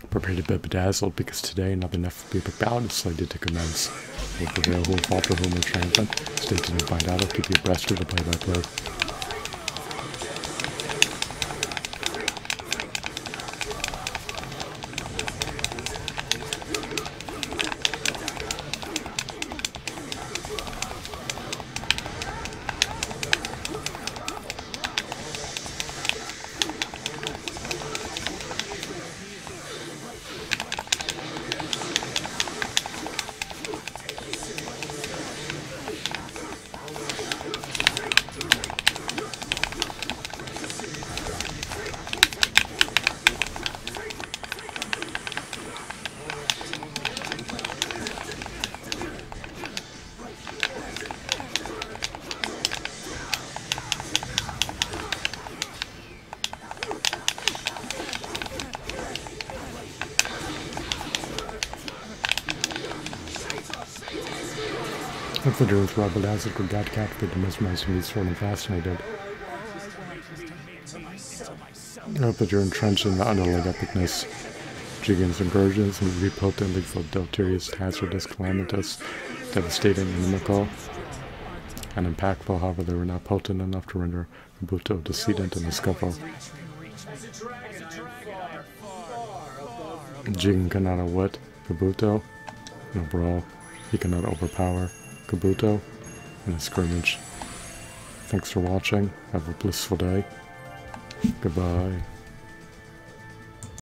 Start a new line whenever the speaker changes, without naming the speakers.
Prepare to be bedazzled, because today another epic bout is slated to commence. Will prevail who will falter, whom will triumphant. Stay tuned and find out. I'll keep you abreast of the play-by-play. If the Druids were bedazzled or got captivated, mesmerized, and sort and fascinated. I hope that you're entrenched in the underlying epicness. Jigen's incursions and be potent, lethal, deleterious, hazardous, calamitous, devastating, inimical, and impactful. However, they were not potent enough to render Kabuto decedent in the scuffle. Jigen cannot outwit Kabuto in a brawl. He cannot overpower Kabuto in a scrimmage. Thanks for watching. Have a blissful day. Goodbye.